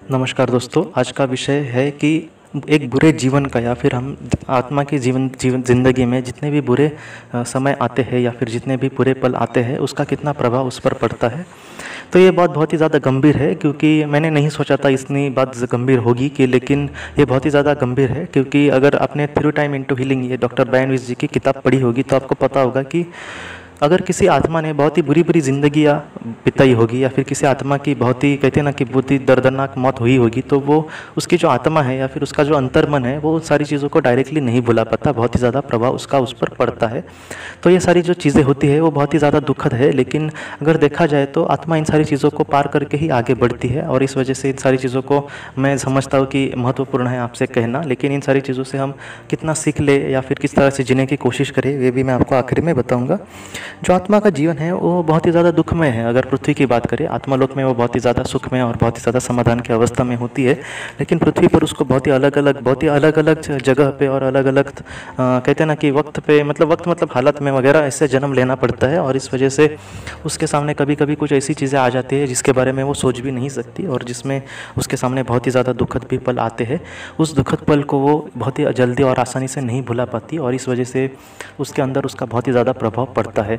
नमस्कार दोस्तों, आज का विषय है कि एक बुरे जीवन का या फिर हम आत्मा की जीवन जीवन ज़िंदगी में जितने भी बुरे समय आते हैं या फिर जितने भी बुरे पल आते हैं उसका कितना प्रभाव उस पर पड़ता है। तो ये बात बहुत ही ज़्यादा गंभीर है, क्योंकि मैंने नहीं सोचा था इतनी बात गंभीर होगी कि, लेकिन ये बहुत ही ज़्यादा गंभीर है। क्योंकि अगर आपने थ्रू टाइम इनटू हीलिंग ये डॉक्टर ब्रायन विस जी की किताब पढ़ी होगी तो आपको पता होगा कि अगर किसी आत्मा ने बहुत ही बुरी बुरी ज़िंदगियाँ बिताई होगी या फिर किसी आत्मा की बहुत ही, कहते हैं ना कि बहुत ही दर्दनाक मौत हुई होगी, तो वो उसकी जो आत्मा है या फिर उसका जो अंतर्मन है वो उन सारी चीज़ों को डायरेक्टली नहीं भुला पाता, बहुत ही ज़्यादा प्रभाव उसका उस पर पड़ता है। तो ये सारी जो चीज़ें होती है वो बहुत ही ज़्यादा दुखद है, लेकिन अगर देखा जाए तो आत्मा इन सारी चीज़ों को पार करके ही आगे बढ़ती है। और इस वजह से इन सारी चीज़ों को मैं समझता हूँ कि महत्वपूर्ण है आपसे कहना, लेकिन इन सारी चीज़ों से हम कितना सीख ले या फिर किस तरह से जीने की कोशिश करें ये भी मैं आपको आखिर में बताऊँगा। जो आत्मा का जीवन है वो बहुत ही ज़्यादा दुखमय है। अगर पृथ्वी की बात करें, आत्मालोक में वो बहुत ही ज़्यादा सुखमय और बहुत ही ज़्यादा समाधान की अवस्था में होती है, लेकिन पृथ्वी पर उसको बहुत ही अलग अलग जगह पे और अलग अलग कहते हैं ना कि वक्त पे, मतलब हालत में वगैरह ऐसे जन्म लेना पड़ता है। और इस वजह से उसके सामने कभी कभी कुछ ऐसी चीज़ें आ जाती है जिसके बारे में वो सोच भी नहीं सकती और जिसमें उसके सामने बहुत ही ज़्यादा दुखद भी पल आते हैं। उस दुखद पल को वो बहुत ही जल्दी और आसानी से नहीं भुला पाती और इस वजह से उसके अंदर उसका बहुत ही ज़्यादा प्रभाव पड़ता है।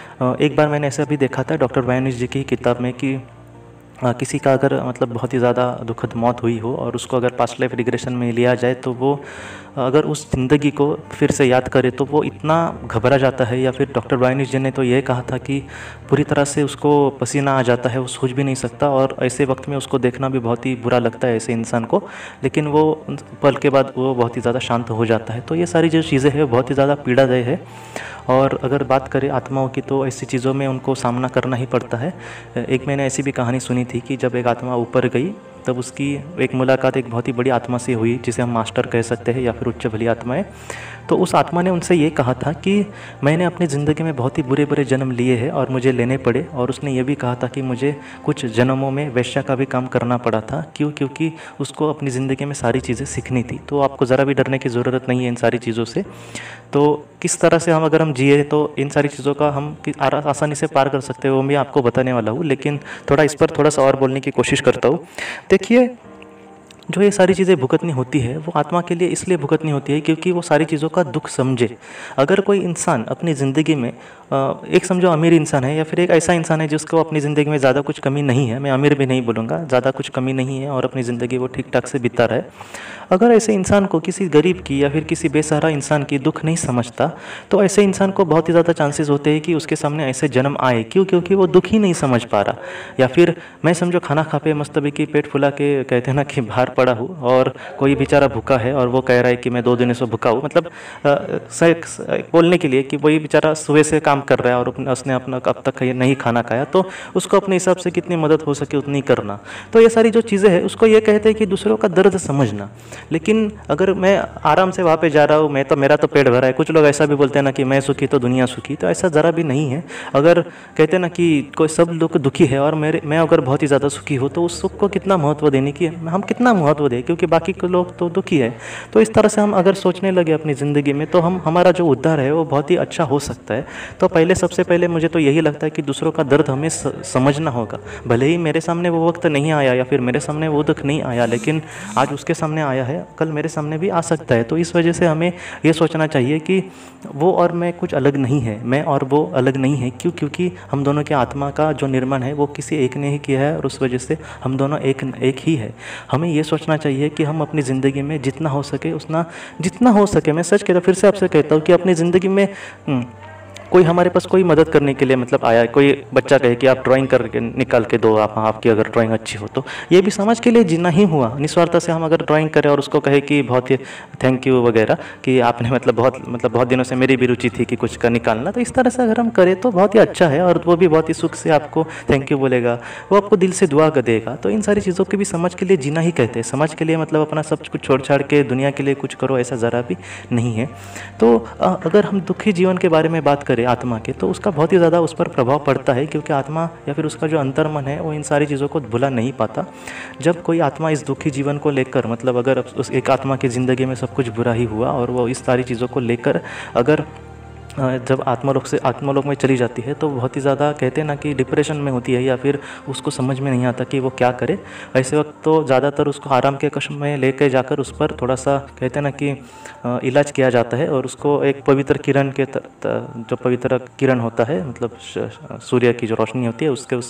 एक बार मैंने ऐसा भी देखा था डॉक्टर ब्रायन जी की किताब में कि किसी का अगर बहुत ही ज़्यादा दुखद मौत हुई हो और उसको अगर पास्ट लाइफ रिग्रेशन में लिया जाए तो वो अगर उस ज़िंदगी को फिर से याद करे तो वो इतना घबरा जाता है, या फिर डॉक्टर ब्रायन जी ने तो ये कहा था कि पूरी तरह से उसको पसीना आ जाता है, वो सोच भी नहीं सकता और ऐसे वक्त में उसको देखना भी बहुत ही बुरा लगता है ऐसे इंसान को, लेकिन वो पल के बाद वो बहुत ही ज़्यादा शांत हो जाता है। तो ये सारी जो चीज़ें हैं बहुत ही ज़्यादा पीड़ादायी है। और अगर बात करें आत्माओं की तो ऐसी चीज़ों में उनको सामना करना ही पड़ता है। एक मैंने ऐसी भी कहानी सुनी थी कि जब एक आत्मा ऊपर गई तब उसकी एक मुलाकात एक बहुत ही बड़ी आत्मा से हुई, जिसे हम मास्टर कह सकते हैं या फिर उच्च बली आत्माएं। तो उस आत्मा ने उनसे ये कहा था कि मैंने अपनी ज़िंदगी में बहुत ही बुरे बुरे जन्म लिए हैं और मुझे लेने पड़े, और उसने ये भी कहा था कि मुझे कुछ जन्मों में वैश्या का भी काम करना पड़ा था। क्योंकि उसको अपनी ज़िंदगी में सारी चीज़ें सीखनी थी। तो आपको ज़रा भी डरने की ज़रूरत नहीं है इन सारी चीज़ों से। तो किस तरह से अगर हम जिए तो इन सारी चीज़ों का हम आसानी से पार कर सकते हैं वो मैं आपको बताने वाला हूँ, लेकिन इस पर थोड़ा सा और बोलने की कोशिश करता हूँ। देखिए, जो ये सारी चीज़ें भुगतनी होती है वो आत्मा के लिए इसलिए भुगतनी होती है क्योंकि वो सारी चीज़ों का दुख समझे। अगर कोई इंसान अपनी ज़िंदगी में एक समझो अमीर इंसान है या फिर एक ऐसा इंसान है जिसको अपनी ज़िंदगी में ज़्यादा कुछ कमी नहीं है, मैं अमीर भी नहीं बोलूँगा, ज़्यादा कुछ कमी नहीं है और अपनी ज़िंदगी वो ठीक ठाक से बिता रहा है। अगर ऐसे इंसान को किसी गरीब की या फिर किसी बेसहारा इंसान की दुख नहीं समझता तो ऐसे इंसान को बहुत ही ज़्यादा चांसेस होते हैं कि उसके सामने ऐसे जन्म आए। क्योंकि वो दुख ही नहीं समझ पा रहा, या फिर मैं समझो खाना खा पे मस्तबी की पेट फुला के कहते हैं ना कि बाहर पड़ा हूँ और कोई बेचारा भूखा है और वो कह रहा है कि मैं 2 दिन से भूखा हूँ, बोलने के लिए कि वही बेचारा सुबह से काम कर रहा है और उसने अपना अब तक नहीं खाना खाया, तो उसको अपने हिसाब से कितनी मदद हो सके उतनी करना। तो ये सारी जो चीज़ें हैं उसको ये कहते हैं कि दूसरों का दर्द समझना। लेकिन अगर मैं आराम से वहाँ पे जा रहा हूँ, मेरा तो पेट भरा है, कुछ लोग ऐसा भी बोलते हैं ना कि मैं सुखी तो दुनिया सुखी, तो ऐसा ज़रा भी नहीं है। अगर कहते हैं ना कि कोई सब लोग दुखी है और मैं अगर बहुत ही ज़्यादा सुखी हूँ तो उस सुख को कितना महत्व देने की हम कितना महत्व दें, क्योंकि बाकी के लोग तो दुखी है। तो इस तरह से हम अगर सोचने लगे अपनी ज़िंदगी में तो हमारा जो उद्धार है वो बहुत ही अच्छा हो सकता है। तो सबसे पहले मुझे तो यही लगता है कि दूसरों का दर्द हमें समझना होगा। भले ही मेरे सामने वो वक्त नहीं आया या फिर मेरे सामने वो दुख नहीं आया, लेकिन आज उसके सामने आया है, कल मेरे सामने भी आ सकता है। तो इस वजह से हमें ये सोचना चाहिए कि वो और मैं कुछ अलग नहीं है, मैं और वो अलग नहीं है। क्योंकि हम दोनों के आत्मा का जो निर्माण है वो किसी एक ने ही किया है और उस वजह से हम दोनों एक ही है। हमें ये सोचना चाहिए कि हम अपनी ज़िंदगी में जितना हो सके मैं सच कहता, फिर से आपसे कहता हूँ कि अपनी ज़िंदगी में कोई हमारे पास कोई मदद करने के लिए आया, कोई बच्चा कहे कि आप ड्राइंग करके निकाल के दो, आपकी अगर ड्राइंग अच्छी हो तो ये भी समाज के लिए जीना ही हुआ। निस्वार्थ से हम अगर ड्राइंग करें और उसको कहे कि बहुत ही थैंक यू वगैरह कि आपने बहुत दिनों से मेरी भी रुचि थी कि कुछ का निकालना, तो इस तरह से अगर हम करें तो बहुत ही अच्छा है और वो भी बहुत ही सुख से आपको थैंक यू बोलेगा, वो आपको दिल से दुआ कर देगा। तो इन सारी चीज़ों के भी समाज के लिए जीना ही कहते हैं। समाज के लिए अपना सब कुछ छोड़ छाड़ के दुनिया के लिए कुछ करो, ऐसा ज़रा भी नहीं है। तो अगर हम दुखी जीवन के बारे में बात करें आत्मा के, तो उसका बहुत ही ज़्यादा उस पर प्रभाव पड़ता है, क्योंकि आत्मा या फिर उसका जो अंतर्मन है वो इन सारी चीज़ों को भुला नहीं पाता। जब कोई आत्मा इस दुखी जीवन को लेकर अगर उस एक आत्मा की ज़िंदगी में सब कुछ बुरा ही हुआ और वो इस सारी चीज़ों को लेकर अगर जब आत्मलोक में चली जाती है तो बहुत ही ज़्यादा कहते हैं ना कि डिप्रेशन में होती है, या फिर उसको समझ में नहीं आता कि वो क्या करे। ऐसे वक्त तो ज़्यादातर उसको आराम के कक्ष में लेके जाकर उस पर थोड़ा सा कहते हैं ना कि इलाज किया जाता है, और उसको एक पवित्र किरण के जो पवित्र किरण होता है, मतलब सूर्य की जो रोशनी होती है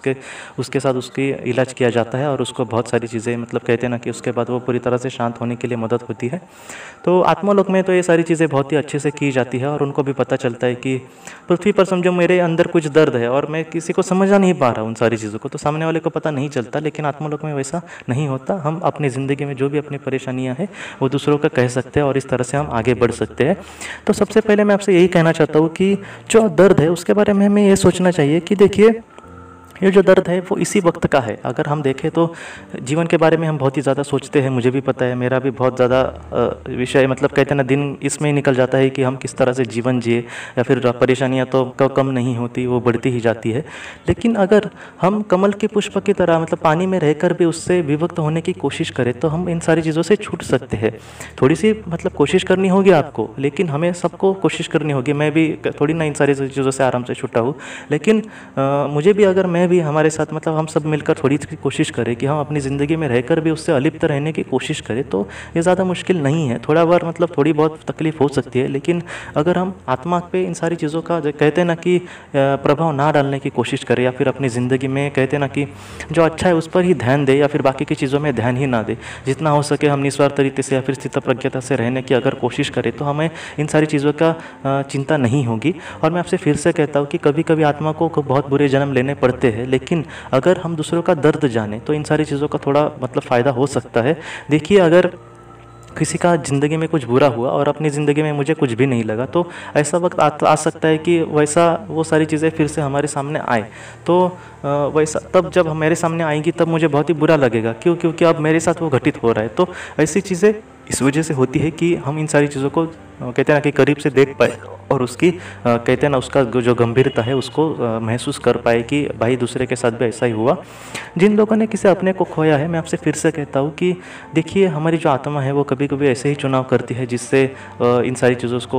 उसके साथ उसकी इलाज किया जाता है, और उसको बहुत सारी चीज़ें मतलब कहते हैं ना कि उसके बाद वो पूरी तरह से शांत होने के लिए मदद होती है। तो आत्मालोक में तो ये सारी चीज़ें बहुत ही अच्छे से की जाती है, और उनको भी पता चलता है कि पृथ्वी पर समझो मेरे अंदर कुछ दर्द है और मैं किसी को समझा नहीं पा रहा उन सारी चीज़ों को, तो सामने वाले को पता नहीं चलता। लेकिन आत्मालोक में वैसा नहीं होता। हम अपनी ज़िंदगी में जो भी अपनी परेशानियां हैं वो दूसरों को कह सकते हैं, और इस तरह से हम आगे बढ़ सकते हैं। तो सबसे पहले मैं आपसे यही कहना चाहता हूँ कि जो दर्द है उसके बारे में हमें ये सोचना चाहिए कि देखिए, ये जो दर्द है वो इसी वक्त का है। अगर हम देखें तो जीवन के बारे में हम बहुत ही ज़्यादा सोचते हैं, मुझे भी पता है, मेरा भी बहुत ज़्यादा विषय मतलब कहते हैं ना दिन इसमें ही निकल जाता है कि हम किस तरह से जीवन जिए, या फिर परेशानियां तो कम नहीं होती, वो बढ़ती ही जाती है। लेकिन अगर हम कमल के पुष्प की तरह मतलब पानी में रहकर भी उससे विभक्त होने की कोशिश करें तो हम इन सारी चीज़ों से छूट सकते हैं। थोड़ी सी मतलब कोशिश करनी होगी आपको, लेकिन हमें सबको कोशिश करनी होगी। मैं भी थोड़ी ना इन सारी चीज़ों से आराम से छूटा हूँ, लेकिन मुझे भी, अगर मैं भी हमारे साथ मतलब हम सब मिलकर थोड़ी सी कोशिश करें कि हम अपनी ज़िंदगी में रहकर भी उससे अलिप्त रहने की कोशिश करें तो ये ज़्यादा मुश्किल नहीं है। थोड़ा बार मतलब थोड़ी बहुत तकलीफ हो सकती है, लेकिन अगर हम आत्मा पे इन सारी चीज़ों का जो कहते हैं ना कि प्रभाव ना डालने की कोशिश करें, या फिर अपनी ज़िंदगी में कहते हैं ना कि जो अच्छा है उस पर ही ध्यान दे, या फिर बाकी की चीज़ों में ध्यान ही ना दे, जितना हो सके हम निस्वार्थ तरीके से या फिर स्थितप्रज्ञता से रहने की अगर कोशिश करें तो हमें इन सारी चीज़ों का चिंता नहीं होगी। और मैं आपसे फिर से कहता हूँ कि कभी कभी आत्मा को बहुत बुरे जन्म लेने पड़ते हैं, लेकिन अगर हम दूसरों का दर्द जाने तो इन सारी चीज़ों का थोड़ा मतलब फ़ायदा हो सकता है। देखिए, अगर किसी का ज़िंदगी में कुछ बुरा हुआ और अपनी ज़िंदगी में मुझे कुछ भी नहीं लगा, तो ऐसा वक्त आ सकता है कि वैसा वो सारी चीज़ें फिर से हमारे सामने आए। तो वैसा तब जब मेरे सामने आएंगी तब मुझे बहुत ही बुरा लगेगा, क्योंकि अब मेरे साथ वो घटित हो रहा है। तो ऐसी चीज़ें इस वजह से होती है कि हम इन सारी चीज़ों को कहते हैं ना कि करीब से देख पाए, और उसकी कहते हैं ना उसका जो गंभीरता है उसको महसूस कर पाए कि भाई दूसरे के साथ भी ऐसा ही हुआ। जिन लोगों ने किसी अपने को खोया है, मैं आपसे फिर से कहता हूँ कि देखिए, हमारी जो आत्मा है वो कभी कभी ऐसे ही चुनाव करती है जिससे इन सारी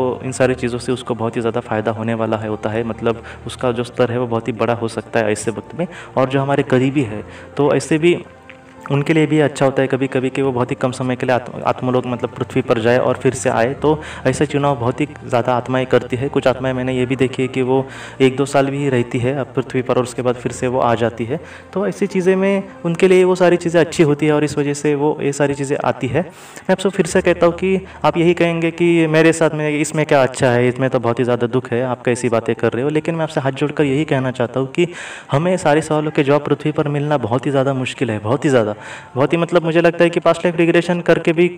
चीज़ों से उसको बहुत ही ज़्यादा फ़ायदा होने वाला है होता है। मतलब उसका जो स्तर है वो बहुत ही बड़ा हो सकता है ऐसे वक्त में। और जो हमारे करीबी है तो ऐसे भी उनके लिए भी अच्छा होता है कभी कभी कि वो बहुत ही कम समय के लिए आत्मलोक मतलब पृथ्वी पर जाए और फिर से आए। तो ऐसे चुनाव बहुत ही ज़्यादा आत्माएं करती है। कुछ आत्माएं मैंने ये भी देखी है कि वो 1-2 साल भी रहती है अब पृथ्वी पर, और उसके बाद फिर से वो आ जाती है। तो ऐसी चीज़ें में उनके लिए वो सारी चीज़ें अच्छी होती है, और इस वजह से वो ये सारी चीज़ें आती है। मैं आपसे फिर से कहता हूँ कि आप यही कहेंगे कि मेरे साथ में इसमें क्या अच्छा है, इसमें तो बहुत ही ज़्यादा दुख है, आप कैसी बातें कर रहे हो। लेकिन मैं आपसे हाथ जोड़कर यही कहना चाहता हूँ कि हमें सारे सवालों के जवाब पृथ्वी पर मिलना बहुत ही ज़्यादा मुश्किल है, बहुत ही ज़्यादा, बहुत ही मतलब मुझे लगता है कि पास्ट लाइफ रिग्रेशन करके भी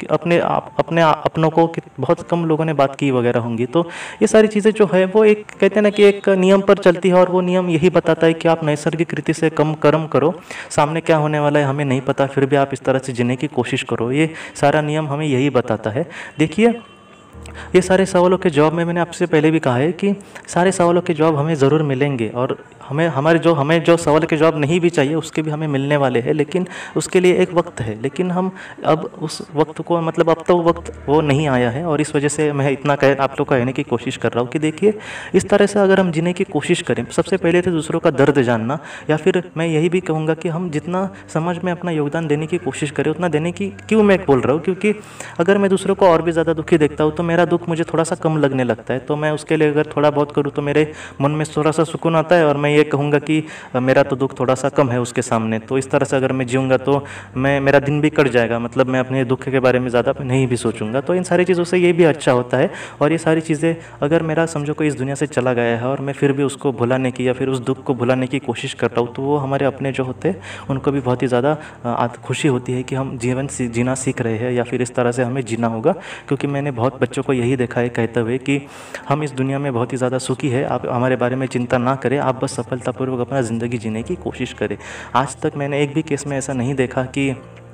अपनों को बहुत कम लोगों ने बात की वगैरह होंगी। तो ये सारी चीज़ें जो है वो एक कहते हैं ना कि एक नियम पर चलती है, और वो नियम यही बताता है कि आप नैसर्गिक रीति से कम कर्म करो, सामने क्या होने वाला है हमें नहीं पता, फिर भी आप इस तरह से जीने की कोशिश करो। ये सारा नियम हमें यही बताता है। देखिए, ये सारे सवालों के जवाब में मैंने आपसे पहले भी कहा है कि सारे सवालों के जवाब हमें ज़रूर मिलेंगे, और हमें जो सवाल के जवाब नहीं भी चाहिए उसके भी हमें मिलने वाले हैं, लेकिन उसके लिए एक वक्त है। लेकिन हम अब उस वक्त को मतलब अब तो वक्त वो नहीं आया है, और इस वजह से मैं इतना आप लोग को कहने की कोशिश कर रहा हूँ कि देखिए, इस तरह से अगर हम जीने की कोशिश करें, सबसे पहले तो दूसरों का दर्द जानना, या फिर मैं यही भी कहूँगा कि हम जितना समाज में अपना योगदान देने की कोशिश करें उतना देने की। क्यों मैं बोल रहा हूँ, क्योंकि अगर मैं दूसरों को और भी ज़्यादा दुखी देखता हूँ तो मेरा दुख मुझे थोड़ा सा कम लगने लगता है। तो मैं उसके लिए अगर थोड़ा बहुत करूँ तो मेरे मन में थोड़ा सा सुकून आता है, और मैं ये कहूँगा कि मेरा तो दुख थोड़ा सा कम है उसके सामने। तो इस तरह से अगर मैं जीऊँगा तो मेरा दिन भी कट जाएगा, मतलब मैं अपने दुख के बारे में ज़्यादा नहीं भी सोचूंगा। तो इन सारी चीज़ों से ये भी अच्छा होता है। और ये सारी चीज़ें अगर मेरा समझो कोई इस दुनिया से चला गया है और मैं फिर भी उसको भुलाने की या फिर उस दुख को भुलाने की कोशिश करता हूँ, तो वो हमारे अपने जो होते हैं उनको भी बहुत ही ज़्यादा खुशी होती है कि हम जीवन जीना सीख रहे हैं, या फिर इस तरह से हमें जीना होगा। क्योंकि मैंने बहुत बच्चों को यही देखा है कहते हुए कि हम इस दुनिया में बहुत ही ज़्यादा सुखी है, आप हमारे बारे में चिंता ना करें, आप बस सफलतापूर्वक अपना ज़िंदगी जीने की कोशिश करें। आज तक मैंने एक भी केस में ऐसा नहीं देखा कि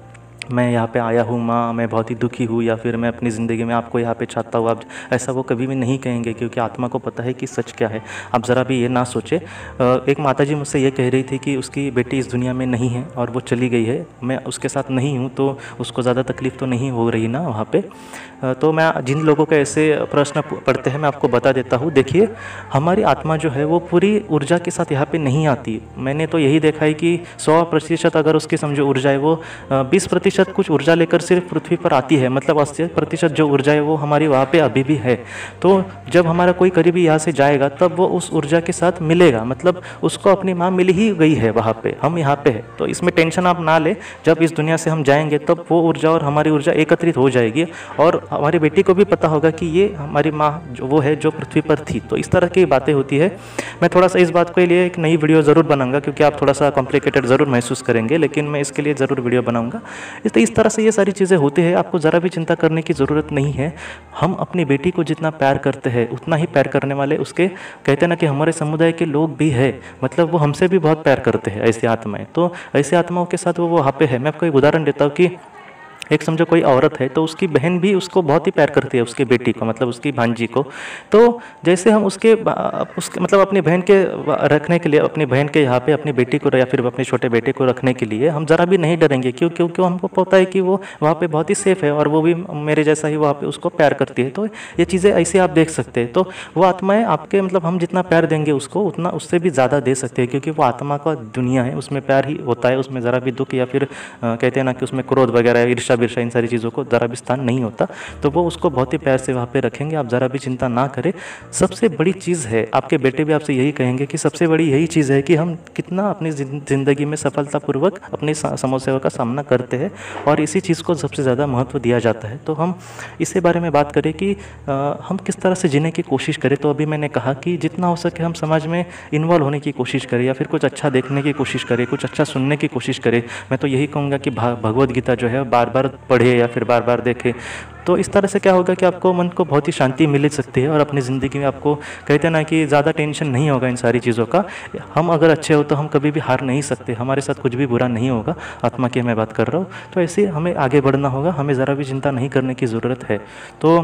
मैं यहाँ पे आया हूँ माँ, मैं बहुत ही दुखी हूँ, या फिर मैं अपनी ज़िंदगी में आपको यहाँ पे चाहता हूँ आप, ऐसा वो कभी भी नहीं कहेंगे, क्योंकि आत्मा को पता है कि सच क्या है। आप ज़रा भी ये ना सोचें। एक माताजी मुझसे ये कह रही थी कि उसकी बेटी इस दुनिया में नहीं है और वो चली गई है, मैं उसके साथ नहीं हूँ, तो उसको ज़्यादा तकलीफ़ तो नहीं हो रही ना वहाँ पे। तो मैं जिन लोगों के ऐसे प्रश्न पढ़ते हैं मैं आपको बता देता हूँ। देखिए, हमारी आत्मा जो है वो पूरी ऊर्जा के साथ यहाँ पे नहीं आती। मैंने तो यही देखा है कि 100% अगर उसकी समझो ऊर्जा है, वो 20% कुछ ऊर्जा लेकर सिर्फ पृथ्वी पर आती है, मतलब 80% जो ऊर्जा है वो हमारी वहाँ पे अभी भी है। तो जब हमारा कोई करीबी यहाँ से जाएगा तब वो उस ऊर्जा के साथ मिलेगा, मतलब उसको अपनी माँ मिल ही गई है वहाँ पे, हम यहाँ पे है। तो इसमें टेंशन आप ना ले, जब इस दुनिया से हम जाएंगे तब वो ऊर्जा और हमारी ऊर्जा एकत्रित हो जाएगी, और हमारी बेटी को भी पता होगा कि ये हमारी माँ जो वो है जो पृथ्वी पर थी। तो इस तरह की बातें होती है। मैं थोड़ा सा इस बात के लिए एक नई वीडियो ज़रूर बनाऊंगा, क्योंकि आप थोड़ा सा कॉम्प्लिकेटेड ज़रूर महसूस करेंगे, लेकिन मैं इसके लिए ज़रूर वीडियो बनाऊंगा। इस तरह से ये सारी चीज़ें होती है, आपको ज़रा भी चिंता करने की ज़रूरत नहीं है। हम अपनी बेटी को जितना प्यार करते हैं उतना ही प्यार करने वाले उसके, कहते हैं ना कि हमारे समुदाय के लोग भी है, मतलब वो हमसे भी बहुत प्यार करते हैं ऐसी आत्माएं। तो ऐसी आत्माओं के साथ वो वहाँ पे है। मैं आपको एक उदाहरण देता हूँ कि एक समझो कोई औरत है, तो उसकी बहन भी उसको बहुत ही प्यार करती है, उसकी बेटी को, मतलब उसकी भांजी को। तो जैसे हम उसके मतलब अपनी बहन के रखने के लिए, अपनी बहन के यहाँ पे अपनी बेटी को या फिर अपने छोटे बेटे को रखने के लिए हम ज़रा भी नहीं डरेंगे। क्यों? क्योंकि हमको पता है कि वो वहाँ पे बहुत ही सेफ़ है, और वो भी मेरे जैसा ही वहाँ पे उसको प्यार करती है। तो ये चीज़ें ऐसे आप देख सकते हैं। तो वो आत्माएँ आपके, मतलब हम जितना प्यार देंगे उसको उतना उससे भी ज़्यादा दे सकते हैं, क्योंकि वो आत्मा का दुनिया है, उसमें प्यार ही होता है, उसमें ज़रा भी दुख या फिर कहते हैं ना कि उसमें क्रोध वगैरह, ईर्ष्या बिरसा, इन सारी चीज़ों को ज़रा भी स्थान नहीं होता। तो वो उसको बहुत ही प्यार से वहाँ पे रखेंगे, आप ज़रा भी चिंता ना करें। सबसे बड़ी चीज़ है, आपके बेटे भी आपसे यही कहेंगे कि सबसे बड़ी यही चीज़ है कि हम कितना अपनी ज़िंदगी में सफलतापूर्वक अपनी समस्याओं का सामना करते हैं, और इसी चीज़ को सबसे ज़्यादा महत्व दिया जाता है। तो हम इसी बारे में बात करें कि हम किस तरह से जीने की कोशिश करें। तो अभी मैंने कहा कि जितना हो सके हम समाज में इन्वॉल्व होने की कोशिश करें, या फिर कुछ अच्छा देखने की कोशिश करें, कुछ अच्छा सुनने की कोशिश करें। मैं तो यही कहूँगा कि भगवद गीता जो है बार बार पढ़े या फिर बार बार देखें। तो इस तरह से क्या होगा कि आपको मन को बहुत ही शांति मिल सकती है, और अपनी ज़िंदगी में आपको, कहते हैं ना कि ज़्यादा टेंशन नहीं होगा इन सारी चीज़ों का। हम अगर अच्छे हो तो हम कभी भी हार नहीं सकते, हमारे साथ कुछ भी बुरा नहीं होगा, आत्मा की मैं बात कर रहा हूँ। तो ऐसे हमें आगे बढ़ना होगा, हमें ज़रा भी चिंता नहीं करने की ज़रूरत है। तो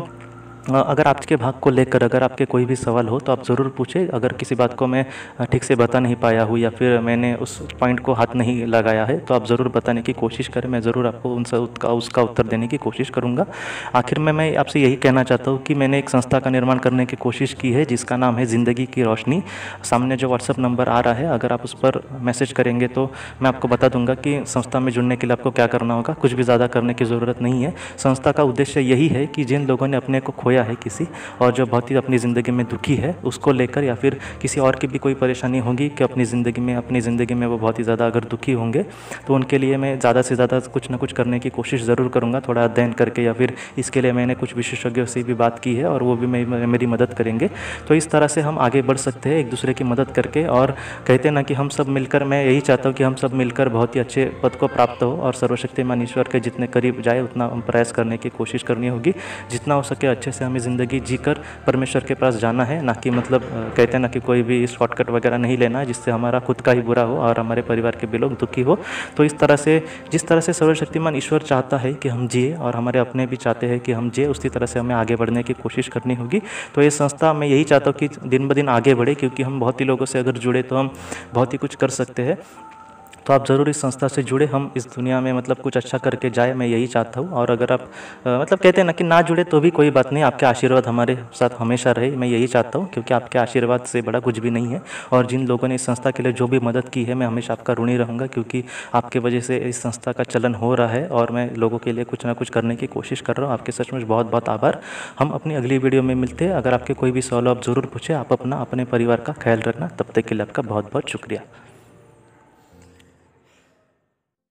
अगर आपके भाग को लेकर अगर आपके कोई भी सवाल हो तो आप ज़रूर पूछें। अगर किसी बात को मैं ठीक से बता नहीं पाया हूँ, या फिर मैंने उस पॉइंट को हाथ नहीं लगाया है, तो आप ज़रूर बताने की कोशिश करें, मैं ज़रूर आपको उसका उत्तर देने की कोशिश करूँगा। आखिर में मैं आपसे यही कहना चाहता हूँ कि मैंने एक संस्था का निर्माण करने की कोशिश की है, जिसका नाम है ज़िंदगी की रोशनी। सामने जो व्हाट्सअप नंबर आ रहा है, अगर आप उस पर मैसेज करेंगे तो मैं आपको बता दूंगा कि संस्था में जुड़ने के लिए आपको क्या करना होगा। कुछ भी ज़्यादा करने की ज़रूरत नहीं है। संस्था का उद्देश्य यही है कि जिन लोगों ने अपने को खोया है किसी, और जो बहुत ही अपनी ज़िंदगी में दुखी है, उसको लेकर, या फिर किसी और की भी कोई परेशानी होगी कि अपनी ज़िंदगी में वो बहुत ही ज़्यादा अगर दुखी होंगे, तो उनके लिए मैं ज़्यादा से ज़्यादा कुछ ना कुछ करने की कोशिश ज़रूर करूँगा, थोड़ा अध्ययन करके, या फिर इसके लिए मैंने कुछ विशेषज्ञों से भी बात की है, और वो भी मेरी मदद करेंगे। तो इस तरह से हम आगे बढ़ सकते हैं एक दूसरे की मदद करके। और कहते हैं ना कि हम सब मिलकर, मैं यही चाहता हूँ कि हम सब मिलकर बहुत ही अच्छे पद को प्राप्त हो, और सर्वशक्तिमान ईश्वर के जितने करीब जाए उतना हम प्रयास करने की कोशिश करनी होगी। जितना हो सके अच्छे से हमें ज़िंदगी जीकर परमेश्वर के पास जाना है, ना कि मतलब कहते हैं ना कि कोई भी शॉर्टकट वगैरह नहीं लेना है जिससे हमारा खुद का ही बुरा हो और हमारे परिवार के भी लोग दुखी हो। तो इस तरह से, जिस तरह से सर्वशक्तिमान ईश्वर चाहता है कि हम जिए, और हमारे अपने भी चाहते हैं कि हम जिए, उसी तरह से हमें आगे बढ़ने की कोशिश करनी होगी। तो ये संस्था, मैं यही चाहता हूँ कि दिन ब दिन आगे बढ़े, क्योंकि हम बहुत ही लोगों से अगर जुड़े तो हम बहुत ही कुछ कर सकते हैं। तो आप ज़रूर इस संस्था से जुड़े, हम इस दुनिया में मतलब कुछ अच्छा करके जाए, मैं यही चाहता हूँ। और अगर आप मतलब कहते हैं ना कि ना जुड़े तो भी कोई बात नहीं, आपके आशीर्वाद हमारे साथ हमेशा रहे, मैं यही चाहता हूँ, क्योंकि आपके आशीर्वाद से बड़ा कुछ भी नहीं है। और जिन लोगों ने इस संस्था के लिए जो भी मदद की है, मैं हमेशा आपका ऋणी रहूँगा, क्योंकि आपके वजह से इस संस्था का चलन हो रहा है, और मैं लोगों के लिए कुछ ना कुछ करने की कोशिश कर रहा हूँ। आपके सचमुच बहुत बहुत आभार। हम अपनी अगली वीडियो में मिलते हैं। अगर आपके कोई भी सवाल आप ज़रूर पूछे, आप अपने परिवार का ख्याल रखना। तब तक के लिए आपका बहुत बहुत शुक्रिया।